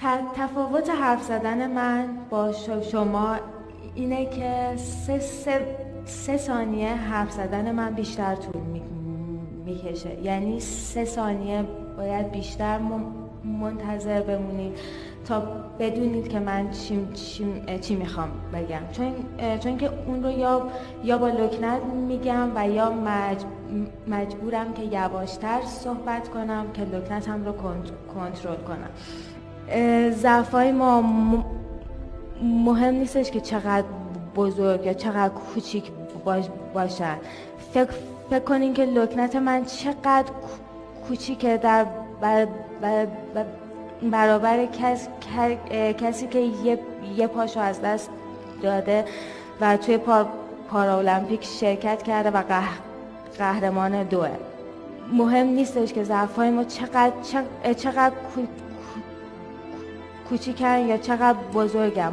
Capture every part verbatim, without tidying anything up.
تفاوت حرف زدن من با شما اینه که سه, سه, سه ثانیه حرف زدن من بیشتر طول میکشه. یعنی سه ثانیه باید بیشتر منتظر بمونید تا بدونید که من چی, چی, چی میخوام بگم، چون, چون که اون رو یا, یا با لکنت میگم و یا مج, مجبورم که یواشتر صحبت کنم که لکنتم رو کنترل کنم. ضعفای ما مهم نیستش که چقدر بزرگ یا چقدر کوچیک باشن. فکر, فکر کنین که لکنت من چقدر کوچیکه در بر بر بر برابر کس، کسی که یه, یه پاشو از دست داده و توی پار پارالمپیک شرکت کرده و قه، قهرمان دوه. مهم نیستش که ضعفای ما چقدر چقدر, چقدر کوچیکن یا چقدر بزرگن.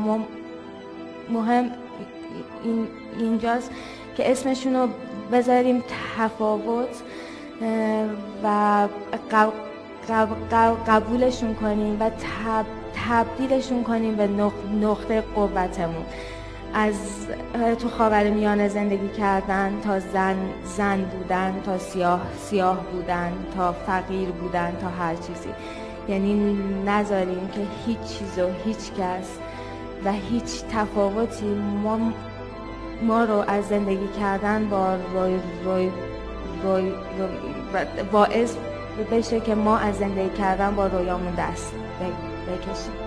مهم این اینجاست که اسمشون رو بذاریم تفاوت و قبولشون کنیم و تب تبدیلشون کنیم به نقطه قوتمون. از تو خاورمیانه زندگی کردن تا زن زن بودن، تا سیاه سیاه بودن، تا فقیر بودن، تا هر چیزی. یعنی نذاریم که هیچ چیز و هیچ کس و هیچ تفاوتی ما ما رو از زندگی کردن با روی روی روی باعث بشه که ما از زندگی کردن با رویامون دست بکشیم.